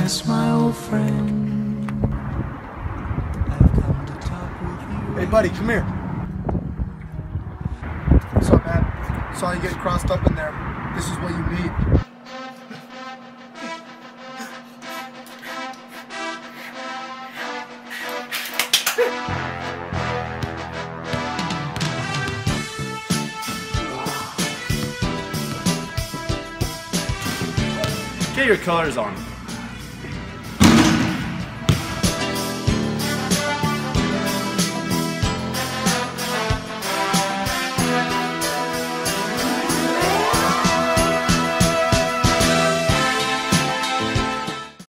West, my old friend. I've come to talk with you. Hey buddy, come here. What's up, man? Saw you getting crossed up in there. This is what you need. Get your colors on.